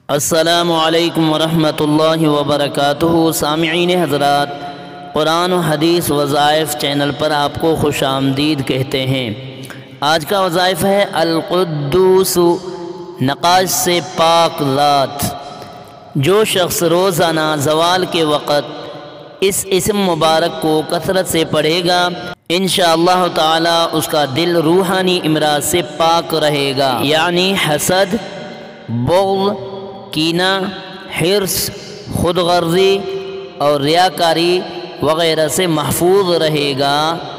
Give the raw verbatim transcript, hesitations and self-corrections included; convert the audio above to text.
अस्सलामु अलैकुम वरहमतुल्लाहि वबरकातुहू। सामिईन हज़रात, कुरान व हदीस वज़ाइफ़ चैनल पर आपको खुश आमदीद कहते हैं। आज का वज़ाइफ़ है अल-क़ुद्दूस, नक़ाश से पाक ज़ात। जो शख्स रोज़ाना ज़वाल के वक़्त इस इस्म मुबारक को कसरत से पढ़ेगा, इंशाअल्लाह ताला उसका दिल रूहानी इमराज से पाक रहेगा, यानी हसद, बुग़्ज़, कीना, हिर्स, खुदगर्ज़ी और रियाकारी वग़ैरह से महफूज रहेगा।